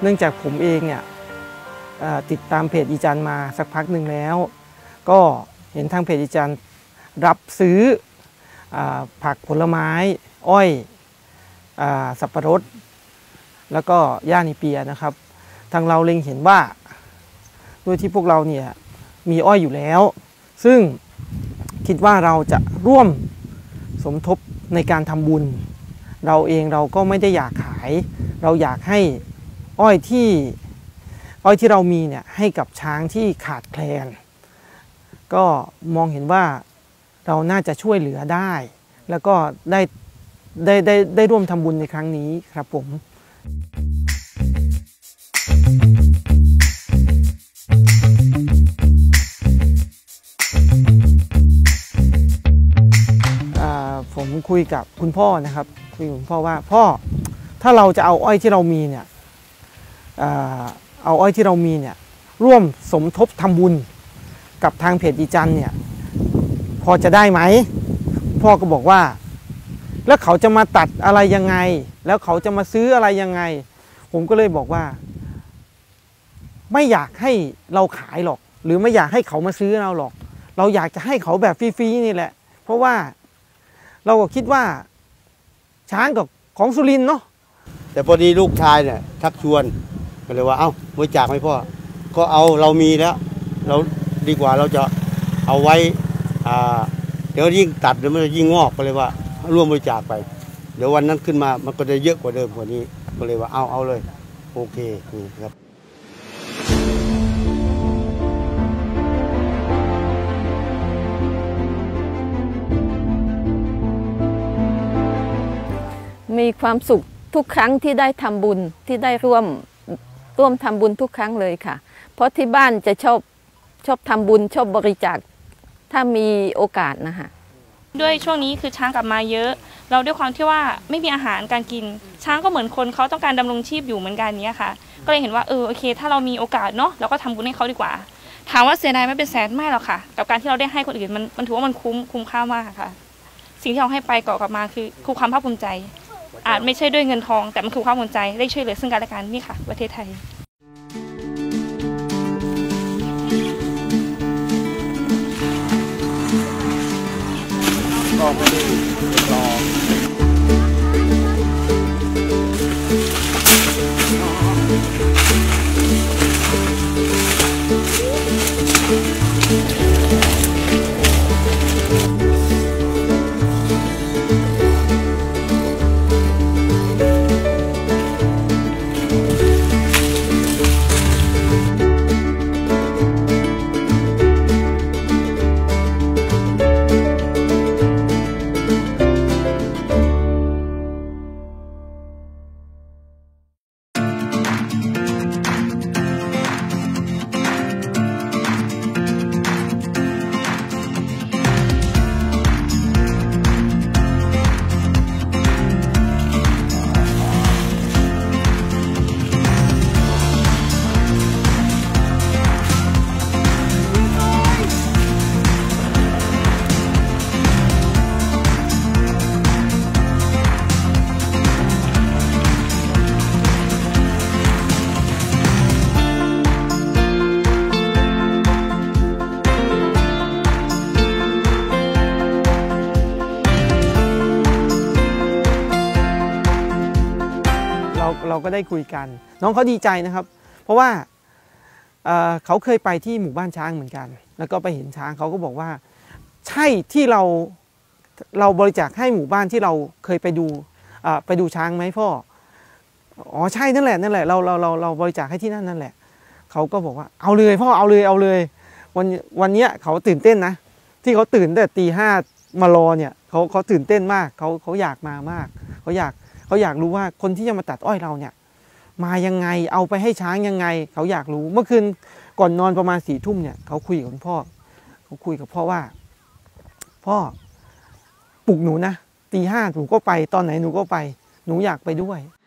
เนื่องจากผมเองเนี่ยติดตามเพจอีจันมาสักพักหนึ่งแล้วก็เห็นทางเพจอีจันรับซื้อผักผลไม้อ้อยสับปะรดแล้วก็ย่านิเปียนะครับทางเราเล็งเห็นว่าด้วยที่พวกเราเนี่ยมีอ้อยอยู่แล้วซึ่งคิดว่าเราจะร่วมสมทบในการทำบุญเราเองเราก็ไม่ได้อยากขายเราอยากให้อ้อยที่เรามีเนี่ยให้กับช้างที่ขาดแคลนก็มองเห็นว่าเราน่าจะช่วยเหลือได้แล้วก็ได้ร่วมทำบุญในครั้งนี้ครับผมผมคุยกับคุณพ่อนะครับคุยกับคุณพ่อว่าพ่อถ้าเราจะเอาอ้อยที่เรามีเนี่ยเอาอ้อยที่เรามีเนี่ยร่วมสมทบทำบุญกับทางเพจอีจันเนี่ยพอจะได้ไหมพ่อก็บอกว่าแล้วเขาจะมาตัดอะไรยังไงแล้วเขาจะมาซื้ออะไรยังไงผมก็เลยบอกว่าไม่อยากให้เราขายหรอกหรือไม่อยากให้เขามาซื้อเราหรอกเราอยากจะให้เขาแบบฟรีๆนี่แหละเพราะว่าเราก็คิดว่าช้างกับของสุรินทร์เนาะแต่พอดีลูกชายเนี่ยทักชวนก็เลยว่าเอ้าบริจาคไหมพ่อก็เอาเรามีแล้วเราดีกว่าเราจะเอาไว้เดี๋ยวยิ่งตัดเดี๋ยวมันจะยิ่งงอกก็เลยว่าร่วมบริจาคไปเดี๋ยววันนั้นขึ้นมามันก็จะเยอะกว่าเดิมกว่านี้ก็เลยว่าเอาเลยโอเคนี่ครับมีความสุขทุกครั้งที่ได้ทำบุญที่ได้ร่วมทำบุญทุกครั้งเลยค่ะเพราะที่บ้านจะชอบทำบุญชอบบริจาคถ้ามีโอกาสนะคะด้วยช่วงนี้คือช้างกลับมาเยอะเราด้วยความที่ว่าไม่มีอาหารการกินช้างก็เหมือนคนเขาต้องการดำรงชีพอยู่เหมือนกันเนี้ยค่ะก็เลยเห็นว่าโอเคถ้าเรามีโอกาสเนาะเราก็ทำบุญให้เขาดีกว่าถามว่าเสียดายไม่เป็นแสนไม่หรอกค่ะกับการที่เราได้ให้คนอื่นมันถือว่ามันคุ้มค่ามากค่ะสิ่งที่เราให้ไปก่อกลับมาคือความภาคภูมิใจอาจไม่ใช่ด้วยเงินทองแต่มันคือความภูมิใจได้ช่วยเหลือซึ่งกันและกันนี่ค่ะประเทศไทยก็ไม่ได้รอเราก็ได้คุยกันน้องเขาดีใจนะครับเพราะว่าเขาเคยไปที่หมู่บ้านช้างเหมือนกันแล้วก็ไปเห็นช้างเขาก็บอกว่าใช่ที่เราบริจาคให้หมู่บ้านที่เราเคยไปดูช้างไหมพ่ออ๋อใช่นั่นแหละเราบริจาคให้ที่นั่นแหละเขาก็บอกว่าเอาเลยพ่อเอาเลยวันนี้เขาตื่นเต้นนะที่เขาตื่นแต่ตี 5มารอเนี่ยเขาตื่นเต้นมากเขาอยากมามากเขาอยากรู้ว่าคนที่จะมาตัดอ้อยเราเนี่ยมายังไงเอาไปให้ช้างยังไงเขาอยากรู้เมื่อคืนก่อนนอนประมาณ4 ทุ่มเนี่ยเขาคุยกับคุณพ่อเขาคุยกับพ่อว่าพ่อปลุกหนูนะตี 5หนูก็ไปตอนไหนหนูก็ไปหนูอยากไปด้วย